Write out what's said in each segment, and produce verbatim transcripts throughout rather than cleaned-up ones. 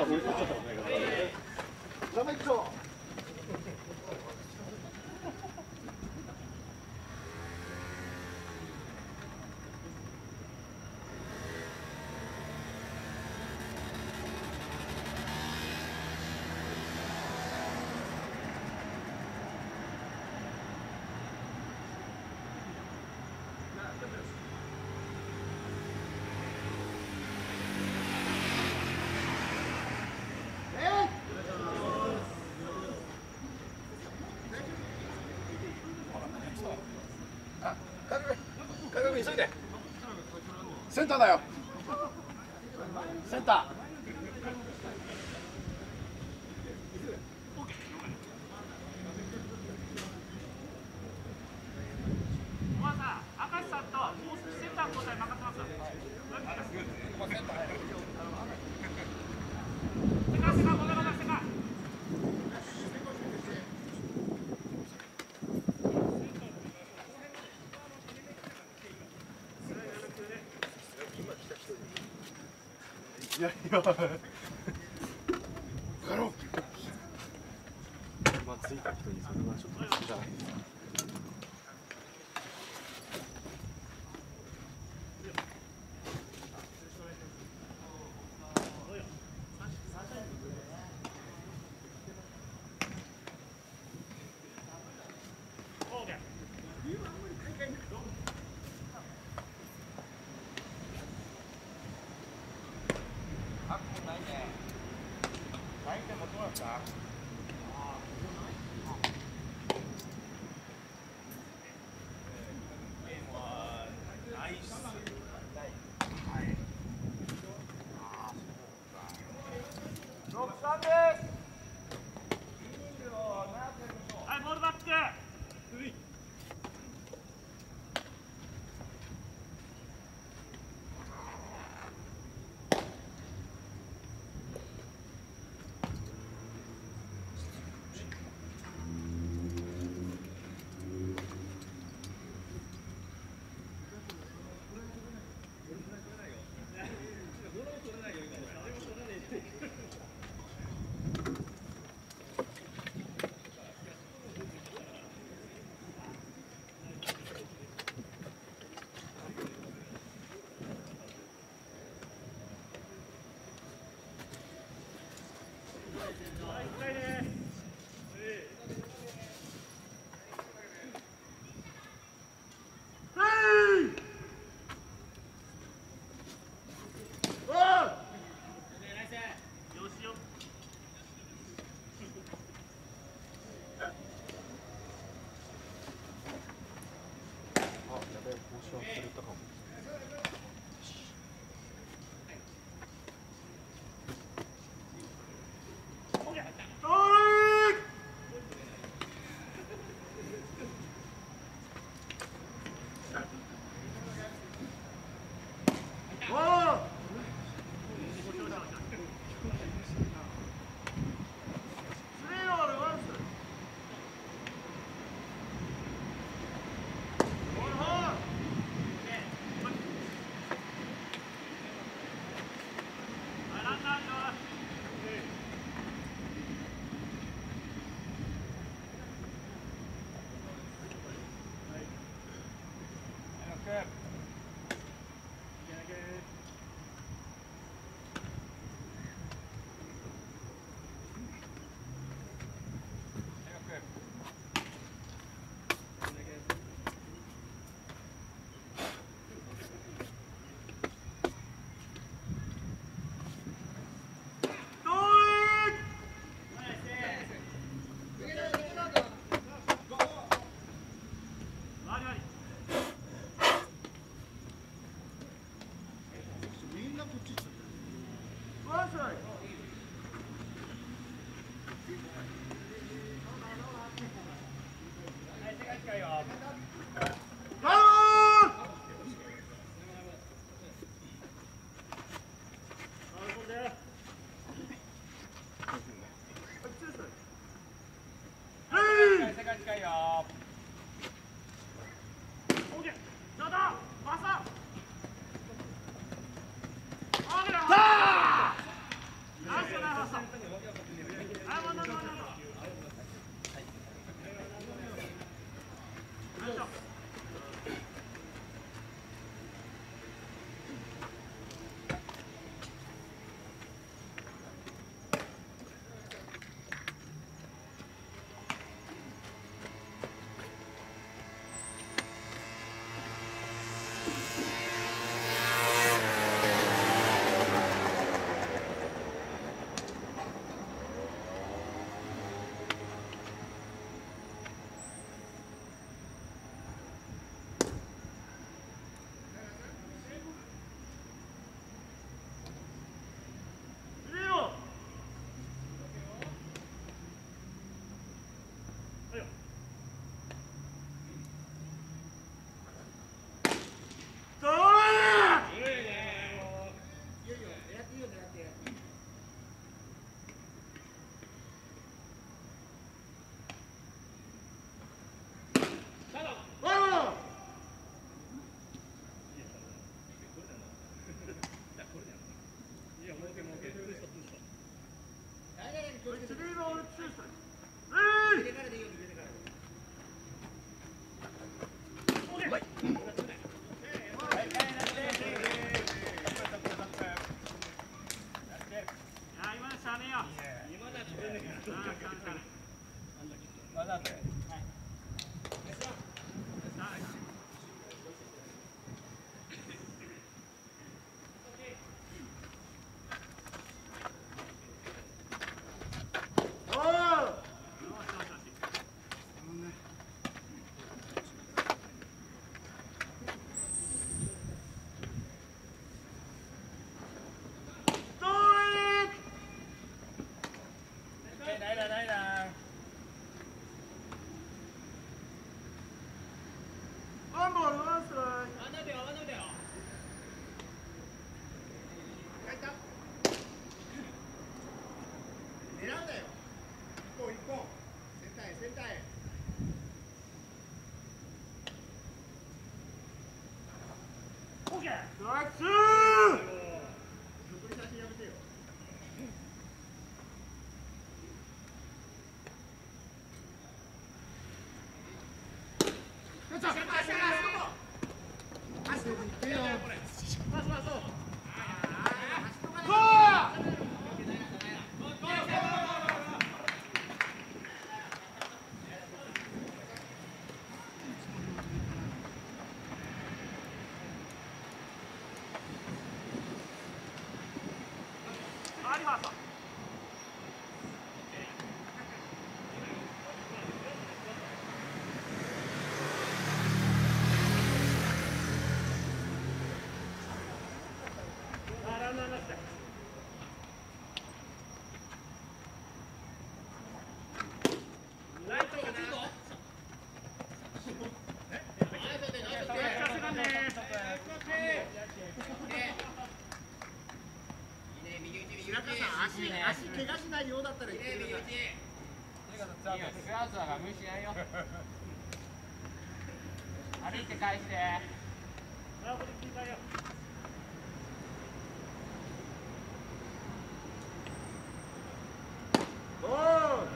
俺ちょっと生一丁。 急いで。センターだよ。センター。 おばあさん、明石さんともう少しセンター交代任せます。セカセカ、ごめんなさい、セカ。 いやいや。 かろう。 まあついた人にそれはちょっとじゃない。 はい、ボールバック。 近いよ。オーケー。ちょうどパス。オーケーだ。ナイスナイス。 そうそう。あ、もう、もう、もう、もう。よいしょ。 足怪我しないようだったら言ってください。 スラスラが無視しないよ。歩いて返して。 おー。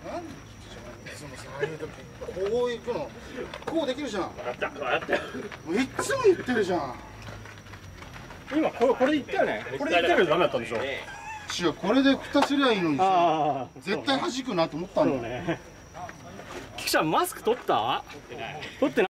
なんでいつもさ、ああいう時こう行くのこうできるじゃん。 やったやったもういっつも言ってるじゃん。 今これこれ言ったよね。これ言ってるとダメだったんでしょ。 違う、これで蓋すりゃいいのにさ、 ああ絶対弾くなと思ったんだよ。 ね。キクちゃんマスク取った？取ってない。